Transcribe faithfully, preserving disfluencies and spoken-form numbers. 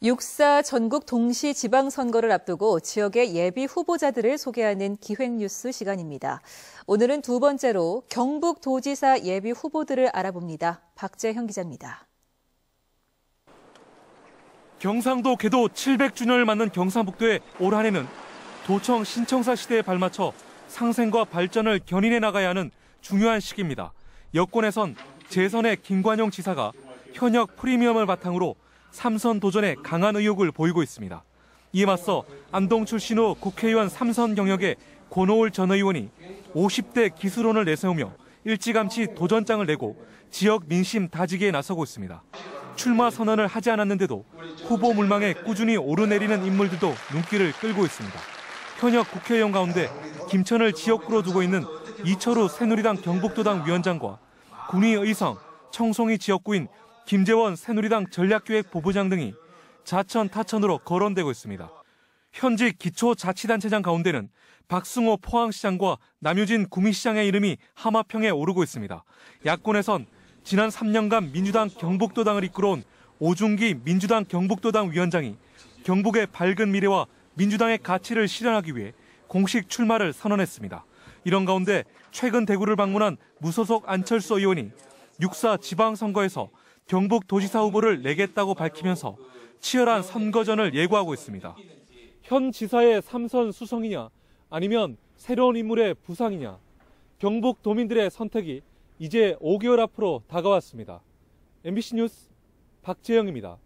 육 사 전국 동시 지방선거를 앞두고 지역의 예비 후보자들을 소개하는 기획뉴스 시간입니다. 오늘은 두 번째로 경북도지사 예비 후보들을 알아봅니다. 박재형 기자입니다. 경상도 개도 칠백 주년을 맞는 경상북도의 올 한 해는 도청 신청사 시대에 발맞춰 상생과 발전을 견인해 나가야 하는 중요한 시기입니다. 여권에선 재선의 김관용 지사가 현역 프리미엄을 바탕으로 삼선 도전에 강한 의욕을 보이고 있습니다. 이에 맞서 안동 출신 후 국회의원 삼선 경력의 권오을 전 의원이 오십 대 기술론을 내세우며 일찌감치 도전장을 내고 지역 민심 다지기에 나서고 있습니다. 출마 선언을 하지 않았는데도 후보 물망에 꾸준히 오르내리는 인물들도 눈길을 끌고 있습니다. 현역 국회의원 가운데 김천을 지역구로 두고 있는 이철우 새누리당 경북도당 위원장과 군위 의성 청송이 지역구인 김재원 새누리당 전략기획본부장 등이 자천 타천으로 거론되고 있습니다. 현직 기초자치단체장 가운데는 박승호 포항시장과 남유진 구미시장의 이름이 하마평에 오르고 있습니다. 야권에선 지난 삼 년간 민주당 경북도당을 이끌어온 오중기 민주당 경북도당 위원장이 경북의 밝은 미래와 민주당의 가치를 실현하기 위해 공식 출마를 선언했습니다. 이런 가운데 최근 대구를 방문한 무소속 안철수 의원이 육 사 지방선거에서 경북도지사 후보를 내겠다고 밝히면서 치열한 선거전을 예고하고 있습니다. 현 지사의 삼선 수성이냐 아니면 새로운 인물의 부상이냐, 경북도민들의 선택이 이제 오 개월 앞으로 다가왔습니다. 엠비씨 뉴스 박재영입니다.